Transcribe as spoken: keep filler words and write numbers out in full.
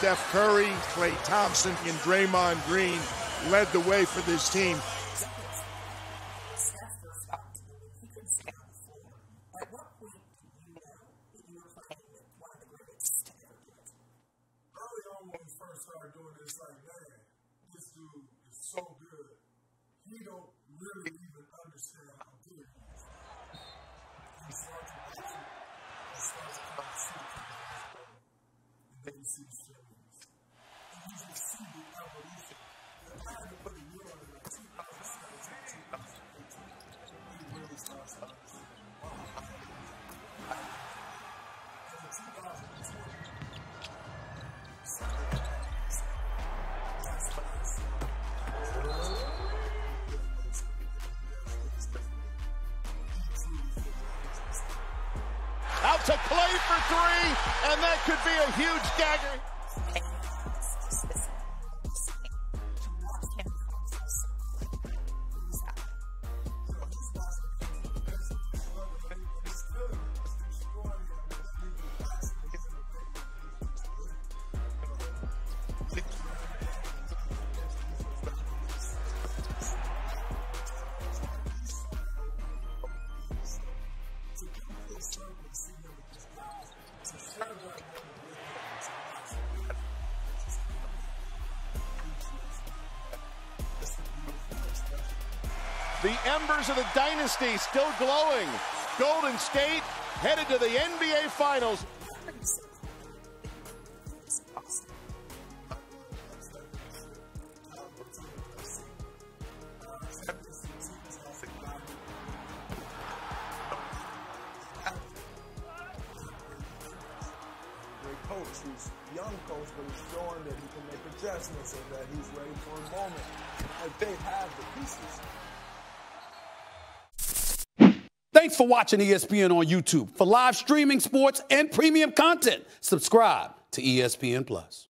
Steph Curry, Klay Thompson, and Draymond Green led the way for this team. Started doing this, like, man, this dude is so good. He don't really even understand how good he is. He starts to watch it, he starts to come see it, and then you see the strings. And you just see the evolution. The time to put a year on it, like two thousand seventeen, two thousand eighteen, he really starts to understand. Wow. And in two thousand twenty, out to Klay for three, and that could be a huge dagger. The embers of the dynasty still glowing. Golden State headed to the N B A Finals. Coach, he's a young coach, but he's showing that he can make adjustments and that he's ready for a moment. Like, they have the pieces. Thanks for watching E S P N on YouTube. For live streaming, sports, and premium content, subscribe to E S P N Plus.